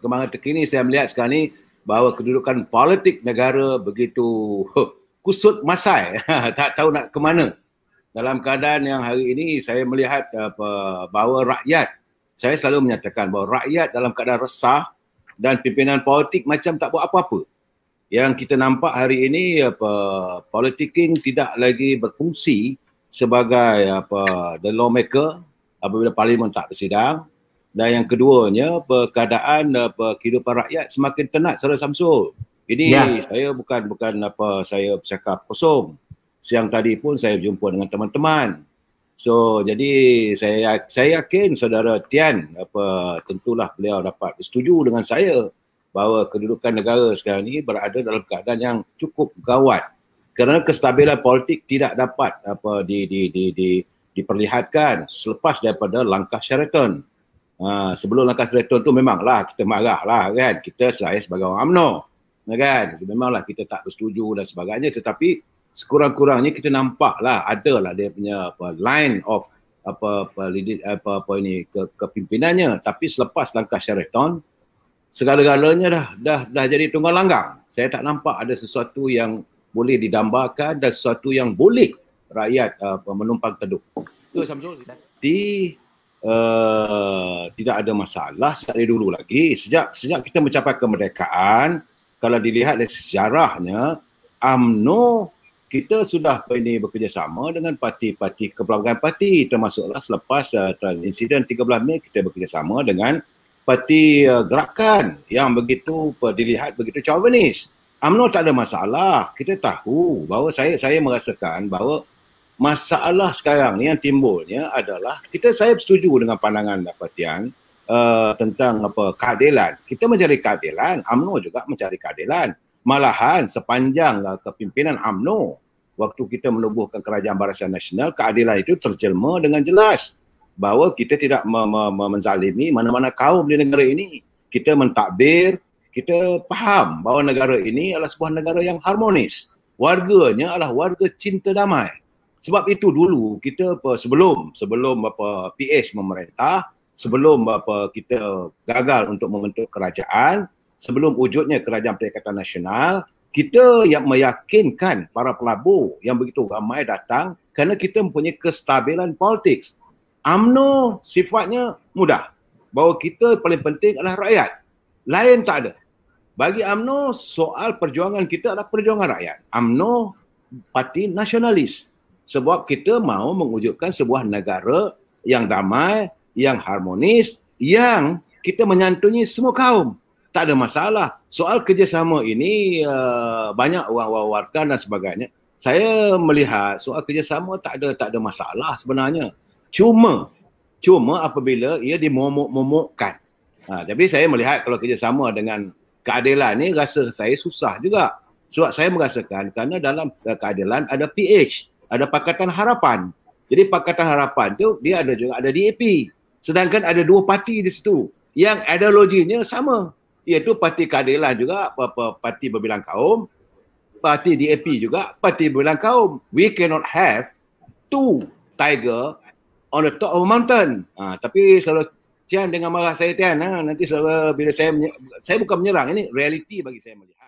perkembangan terkini saya melihat sekarang ni bahawa kedudukan politik negara begitu kusut masai, tak tahu nak ke mana. Dalam keadaan yang hari ini saya melihat bahawa rakyat, saya selalu menyatakan bahawa rakyat dalam keadaan resah dan pimpinan politik macam tak buat apa-apa. Yang kita nampak hari ini politicking tidak lagi berfungsi sebagai the lawmaker apabila parlimen tak bersidang. Dan yang keduanya keadaan kehidupan rakyat semakin tenat, Saudara Samsul. Ini saya bukan saya bercakap kosong. Siang tadi pun saya berjumpa dengan teman-teman. So jadi saya yakin Saudara Tian tentulah beliau dapat bersetuju dengan saya bahawa kedudukan negara sekarang ini berada dalam keadaan yang cukup gawat. Kerana kestabilan politik tidak dapat diperlihatkan selepas daripada langkah Sheraton. Sebelum langkah Sheraton tu memanglah kita marahlah kan. Kita saya sebagai orang UMNO kan. Memanglah kita tak bersetuju dan sebagainya, tetapi sekurang-kurangnya kita nampaklah adalah dia punya line of kepimpinannya. Tapi selepas langkah Sheraton, segala-galanya dah jadi tunggal langgang. Saya tak nampak ada sesuatu yang boleh didambakan dan sesuatu yang boleh rakyat menumpang teduh. Itu Samsul. Tidak ada masalah dari dulu lagi. Sejak kita mencapai kemerdekaan, kalau dilihat dari sejarahnya, UMNO kita sudah bekerjasama dengan parti-parti, kepelbagaian parti, termasuklah selepas insiden 13 Mei kita bekerjasama dengan parti gerakan yang begitu dilihat begitu chauvinis. UMNO tak ada masalah. Kita tahu bahawa saya merasakan bahawa masalah sekarang ni yang timbulnya adalah saya bersetuju dengan pandangan Tian tentang keadilan. Kita mencari keadilan, UMNO juga mencari keadilan. Malahan sepanjang kepimpinan UMNO waktu kita menubuhkan Kerajaan Barisan Nasional, keadilan itu terjelma dengan jelas bahawa kita tidak menzalimi mana-mana kaum di negara ini. Kita mentadbir, kita faham bahawa negara ini adalah sebuah negara yang harmonis. Warganya adalah warga cinta damai. Sebab itu dulu kita sebelum PH memerintah, sebelum kita gagal untuk membentuk kerajaan, sebelum wujudnya Kerajaan Perikatan Nasional, kita yang meyakinkan para pelabur yang begitu ramai datang kerana kita mempunyai kestabilan politik. UMNO sifatnya mudah. Bahawa kita paling penting adalah rakyat. Lain tak ada. Bagi UMNO, soal perjuangan kita adalah perjuangan rakyat. UMNO parti nasionalis. Sebab kita mahu mewujudkan sebuah negara yang damai, yang harmonis, yang kita menyantuni semua kaum. Tak ada masalah. Soal kerjasama ini banyak orang warkan dan sebagainya. Saya melihat soal kerjasama tak ada masalah sebenarnya. Cuma apabila ia dimomok-momokkan. Tapi saya melihat kalau kerjasama dengan keadilan ni rasa saya susah juga. Sebab saya merasakan kerana dalam keadilan ada PH, ada Pakatan Harapan. Jadi Pakatan Harapan tu dia ada DAP. Sedangkan ada dua parti di situ yang ideologinya sama. Iaitu Parti Keadilan juga, Parti Berbilang Kaum, Parti DAP juga, Parti Berbilang Kaum. We cannot have two tiger on the top of a mountain. Tapi selalu Tian dengan marah saya Tian, nanti selalu bila saya bukan menyerang, ini realiti bagi saya melihat.